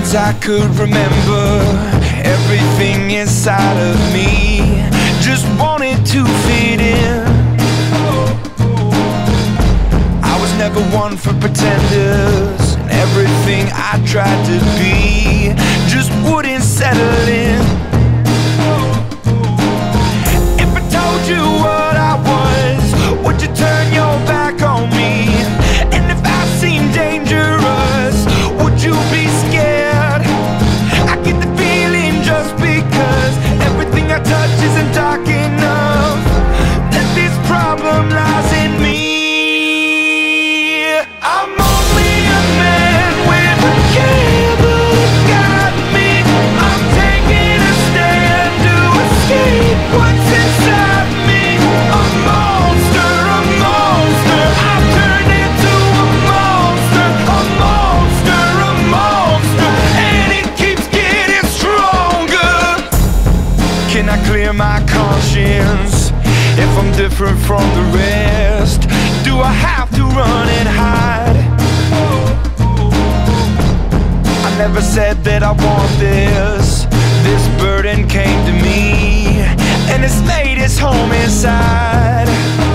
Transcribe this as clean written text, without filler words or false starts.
since I could remember. Everything inside of me just wanted to fit in. I was never one for pretenders, and everything I tried to be just wouldn't settle in. If I told you what I was, would you turn your back on me? And if I seemed dangerous, would you be scared? I get the feeling just because everything I touch isn't dark enough, that this problem lies in me. I'm only a man with a cable that got me. I'm taking a stand to escape what's inside me. A monster, a monster, I've turned into a monster. A monster, a monster, and it keeps getting stronger. Can I clear my conscience if I'm different from the rest? Do I have to run and hide? I never said that I want this. This burden came to me, and it's made its home inside.